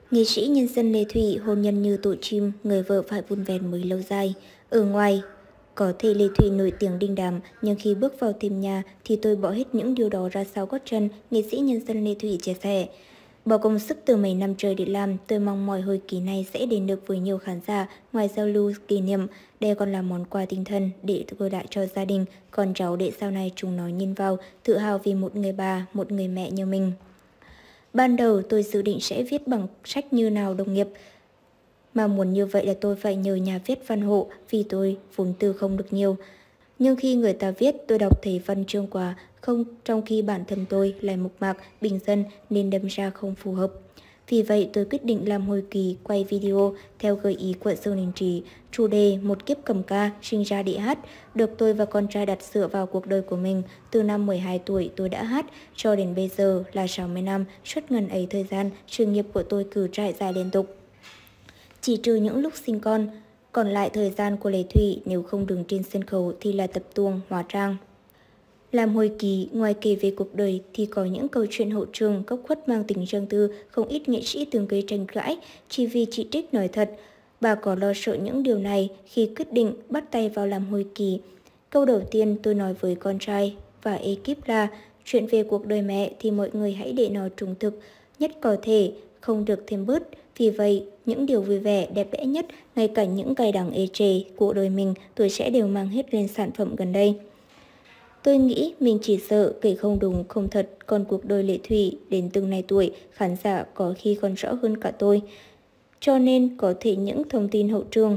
Nghệ sĩ nhân dân Lê Thủy hôn nhân như tổ chim, người vợ phải vun vén mới lâu dài. Ở ngoài, có thể Lê Thủy nổi tiếng đình đám, nhưng khi bước vào thềm nhà thì tôi bỏ hết những điều đó ra sau gót chân, nghệ sĩ nhân dân Lê Thủy chia sẻ. Bỏ công sức từ mấy năm trời để làm, tôi mong mỏi hồi kỳ này sẽ đến được với nhiều khán giả, ngoài giao lưu kỷ niệm, đây còn là món quà tinh thần để gửi lại cho gia đình, con cháu để sau này chúng nó nhìn vào, tự hào vì một người bà, một người mẹ như mình. Ban đầu tôi dự định sẽ viết bằng sách như nào đồng nghiệp, mà muốn như vậy là tôi phải nhờ nhà viết văn hộ vì tôi vốn từ không được nhiều. Nhưng khi người ta viết, tôi đọc thấy văn chương quá, không trong khi bản thân tôi lại mộc mạc, bình dân nên đâm ra không phù hợp. Vì vậy tôi quyết định làm hồi kỳ quay video theo gợi ý của Dương Đình Trí, chủ đề Một kiếp cầm ca, sinh ra để hát, được tôi và con trai đặt dựa vào cuộc đời của mình. Từ năm 12 tuổi tôi đã hát, cho đến bây giờ là 60 năm, suốt ngần ấy thời gian, sự nghiệp của tôi cứ trải dài liên tục. Chỉ trừ những lúc sinh con, còn lại thời gian của Lê Thủy nếu không đứng trên sân khấu thì là tập tuồng, hóa trang. Làm hồi ký, ngoài kể về cuộc đời thì có những câu chuyện hậu trường, góc khuất mang tính riêng tư, không ít nghệ sĩ từng gây tranh cãi chỉ vì chỉ trích nói thật. Bà có lo sợ những điều này khi quyết định bắt tay vào làm hồi ký. Câu đầu tiên tôi nói với con trai và ekip là chuyện về cuộc đời mẹ thì mọi người hãy để nó trung thực nhất có thể, không được thêm bớt. Vì vậy, những điều vui vẻ, đẹp đẽ nhất, ngay cả những cay đắng ê chề của đời mình tôi sẽ đều mang hết lên sản phẩm gần đây. Tôi nghĩ mình chỉ sợ kể không đúng, không thật, còn cuộc đời Lệ Thủy đến từng này tuổi, khán giả có khi còn rõ hơn cả tôi. Cho nên có thể những thông tin hậu trường,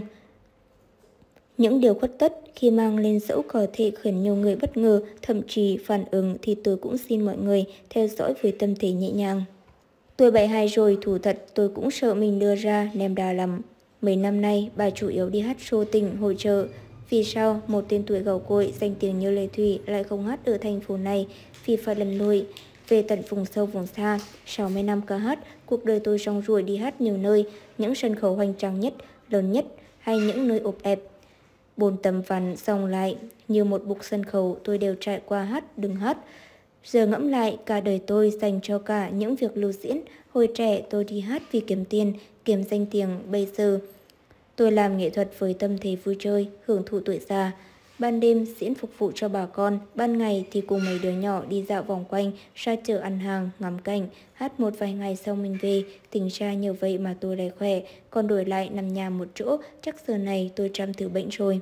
những điều khuất tất khi mang lên dẫu có thể khiến nhiều người bất ngờ, thậm chí phản ứng thì tôi cũng xin mọi người theo dõi với tâm thế nhẹ nhàng. Tuổi 72 rồi, thủ thật tôi cũng sợ mình đưa ra ném đà lắm. Mấy năm nay bà chủ yếu đi hát show tỉnh, hội chợ. Vì sao một tên tuổi gạo cội danh tiếng như Lê Thủy lại không hát ở thành phố này vì phải lặn lội về tận vùng sâu vùng xa. 60 năm ca hát, cuộc đời tôi rong ruổi đi hát nhiều nơi, những sân khấu hoành tráng nhất, lớn nhất hay những nơi ộp ẹp. 4 tấm ván dòng lại như một bục sân khấu tôi đều trải qua hát đừng hát. Giờ ngẫm lại, cả đời tôi dành cho cả những việc lưu diễn. Hồi trẻ tôi đi hát vì kiếm tiền, kiếm danh tiếng. Bây giờ tôi làm nghệ thuật với tâm thế vui chơi, hưởng thụ tuổi già. Ban đêm diễn phục vụ cho bà con, ban ngày thì cùng mấy đứa nhỏ đi dạo vòng quanh, ra chợ ăn hàng, ngắm cảnh, hát một vài ngày xong mình về. Tính ra nhiều vậy mà tôi lại khỏe, còn đổi lại nằm nhà một chỗ, chắc giờ này tôi trăm thứ bệnh rồi.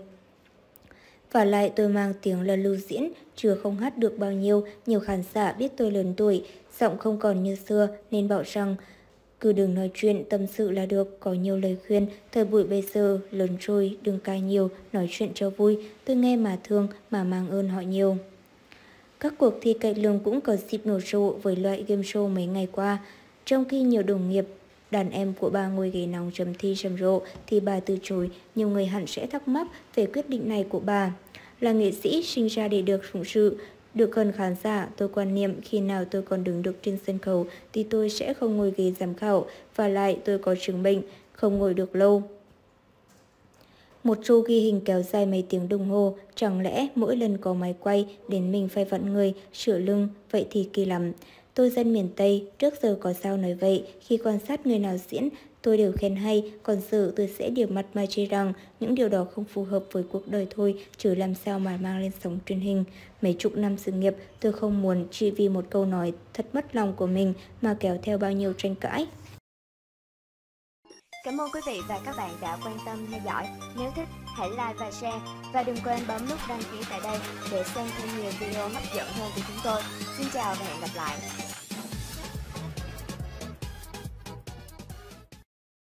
Và lại tôi mang tiếng là lưu diễn, chưa không hát được bao nhiêu, nhiều khán giả biết tôi lớn tuổi, giọng không còn như xưa nên bảo rằng cứ đừng nói chuyện tâm sự là được, có nhiều lời khuyên, thời buổi bây giờ lớn rồi, đừng cai nhiều, nói chuyện cho vui, tôi nghe mà thương mà mang ơn họ nhiều. Các cuộc thi cải lương cũng có dịp nổ rộ với loại game show mấy ngày qua, trong khi nhiều đồng nghiệp đàn em của bà ngồi ghế nóng chấm thi rầm rộ thì bà từ chối, nhiều người hẳn sẽ thắc mắc về quyết định này của bà. Là nghệ sĩ sinh ra để được phụng sự, được gần khán giả, tôi quan niệm khi nào tôi còn đứng được trên sân khấu thì tôi sẽ không ngồi ghế giám khảo, và lại tôi có chứng bệnh, không ngồi được lâu. Một show ghi hình kéo dài mấy tiếng đồng hồ, chẳng lẽ mỗi lần có máy quay đến mình phải vặn người, sửa lưng, vậy thì kỳ lắm. Tôi dân miền Tây, trước giờ có sao nói vậy, khi quan sát người nào diễn, tôi đều khen hay, còn giờ tôi sẽ điểm mặt mà chê rằng những điều đó không phù hợp với cuộc đời thôi, chứ làm sao mà mang lên sóng truyền hình. Mấy chục năm sự nghiệp, tôi không muốn chỉ vì một câu nói thật mất lòng của mình mà kéo theo bao nhiêu tranh cãi. Cảm ơn quý vị và các bạn đã quan tâm theo dõi. Nếu thích, hãy like và share. Và đừng quên bấm nút đăng ký tại đây để xem thêm nhiều video hấp dẫn hơn của chúng tôi. Xin chào và hẹn gặp lại.